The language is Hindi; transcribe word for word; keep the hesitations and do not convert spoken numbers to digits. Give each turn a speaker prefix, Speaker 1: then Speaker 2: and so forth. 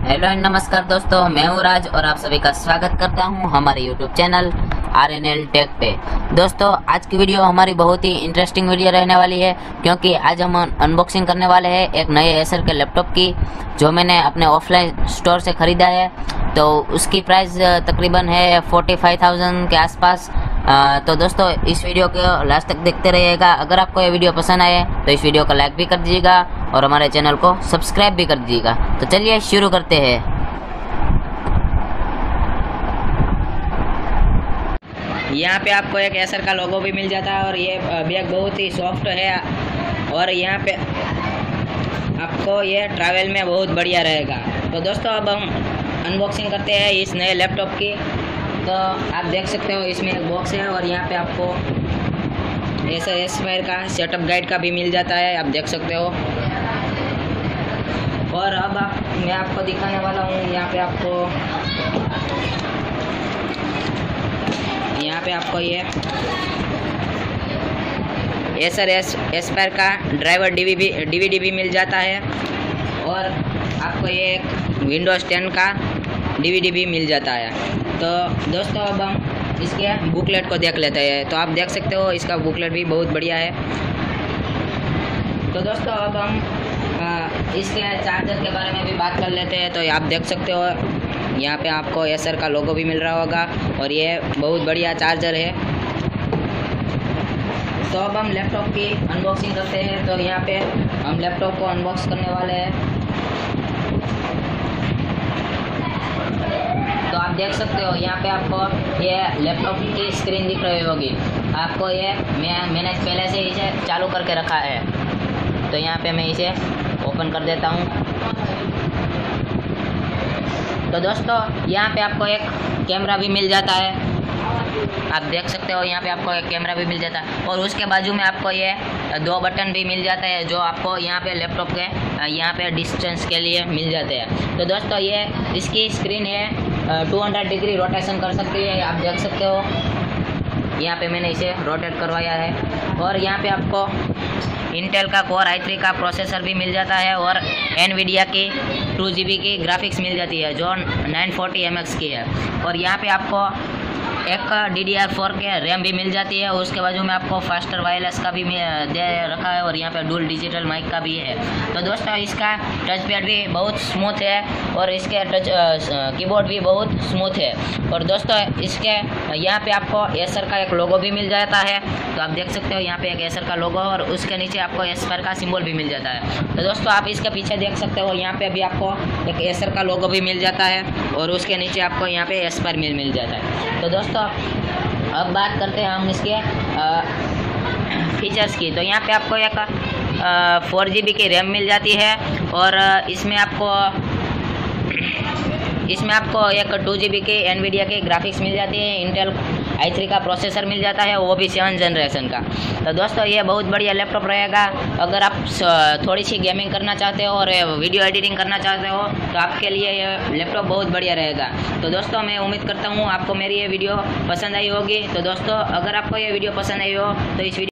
Speaker 1: हेलो एंड नमस्कार दोस्तों, मैं हूँ राज और आप सभी का स्वागत करता हूँ हमारे YouTube channel R N L tech पे। दोस्तों, आज की वीडियो हमारी बहुत ही इंटरेस्टिंग वीडियो रहने वाली है, क्योंकि आज हम अनबॉक्सिंग करने वाले हैं एक नए एसर के लैपटॉप की, जो मैंने अपने ऑफलाइन स्टोर से ख़रीदा है। तो उसकी प्राइस तकरीबन है फोर्टी फाइव थाउजेंड के आसपास। आ, तो दोस्तों, इस वीडियो को लास्ट तक देखते रहिएगा। अगर आपको ये वीडियो पसंद आए तो इस वीडियो को लाइक भी कर दीजिएगा और हमारे चैनल को सब्सक्राइब भी कर दीजिएगा। तो चलिए शुरू करते हैं।
Speaker 2: यहाँ पे आपको एक एसर का लोगो भी मिल जाता है और ये बैग बहुत ही सॉफ्ट है और यहाँ पे आपको ये ट्रैवल में बहुत बढ़िया रहेगा। तो दोस्तों, अब हम अनबॉक्सिंग करते हैं इस नए लैपटॉप की। तो आप देख सकते हो, इसमें एक बॉक्स है और यहाँ पे आपको एसर एस्पायर का सेटअप गाइड का भी मिल जाता है, आप देख सकते हो। और अब आप मैं आपको दिखाने वाला हूँ, यहाँ पे आपको यहाँ पे आपको ये एसर एस्पायर का ड्राइवर डीवीडी डीवीडी भी मिल जाता है और आपको ये एक विंडोज टेन का डीवीडी भी मिल जाता है। तो दोस्तों, अब हम इसके बुकलेट को देख लेते हैं। तो आप देख सकते हो, इसका बुकलेट भी बहुत बढ़िया है। तो दोस्तों, अब हम आ, इसके चार्जर के बारे में भी बात कर लेते हैं। तो आप देख सकते हो, यहाँ पे आपको एसर का लोगो भी मिल रहा होगा और ये बहुत बढ़िया चार्जर है। तो अब हम लैपटॉप की अनबॉक्सिंग करते हैं। तो यहाँ पे हम लैपटॉप को अनबॉक्स करने वाले हैं। तो आप देख सकते हो, यहाँ पे आपको ये लैपटॉप की स्क्रीन दिख रही होगी। आपको ये मैं मैंने पहले से इसे चालू करके रखा है। तो यहाँ पे मैं इसे ओपन कर देता हूँ। तो दोस्तों, यहाँ पे आपको एक कैमरा भी मिल जाता है, आप देख सकते हो। यहाँ पे आपको एक कैमरा भी मिल जाता है और उसके बाजू में आपको ये दो बटन भी मिल जाते हैं, जो आपको यहाँ पे लैपटॉप के यहाँ पे डिस्टेंस के लिए मिल जाते हैं। तो दोस्तों, ये इसकी स्क्रीन है टू हंड्रेड डिग्री रोटेशन कर सकती है, आप देख सकते हो। यहाँ पे मैंने इसे रोटेट करवाया है और यहाँ पे आपको इंटेल का कोर आई थ्री का प्रोसेसर भी मिल जाता है और एनवीडिया की टू जी बी की ग्राफिक्स मिल जाती है, जो नाइन फोर्टी एम एक्स की है। और यहाँ पे आपको एक डी डी आर फोर के रैम भी मिल जाती है। उसके बाजू में आपको फास्टर वायरलेस का भी दे रखा है और यहाँ पे डुअल डिजिटल माइक का भी है। तो दोस्तों, इसका टच पैड भी बहुत स्मूथ है और इसके टच कीबोर्ड भी बहुत स्मूथ है। और दोस्तों, इसके यहाँ पे आपको एसर का एक लोगो भी मिल जाता है। तो आप देख सकते हो, यहाँ पे एक एसर का लोगो और उसके नीचे आपको एस्पायर का सिंबल भी मिल जाता है। तो दोस्तों, आप इसके पीछे देख सकते हो, यहाँ पे भी आपको एक एसर का लोगो भी मिल जाता है और उसके नीचे आपको यहाँ पे एस्पायर मिल मिल जाता है। तो दोस्तों, अब बात करते हैं हम इसके फीचर्स की। तो यहाँ पे आपको एक फोर जी बी की रैम मिल जाती है और इसमें आपको इसमें आपको एक टू जी बी की एनवीडिया की ग्राफिक्स मिल जाती है। इंटेल आई थ्री का प्रोसेसर मिल जाता है, वो भी सेवन जनरेशन का। तो दोस्तों, ये बहुत बढ़िया लैपटॉप रहेगा। अगर आप थोड़ी सी गेमिंग करना चाहते हो और वीडियो एडिटिंग करना चाहते हो तो आपके लिए ये लैपटॉप बहुत बढ़िया रहेगा। तो दोस्तों, मैं उम्मीद करता हूँ आपको मेरी ये वीडियो पसंद आई होगी। तो दोस्तों, अगर आपको ये वीडियो पसंद आई हो तो इस वीडियो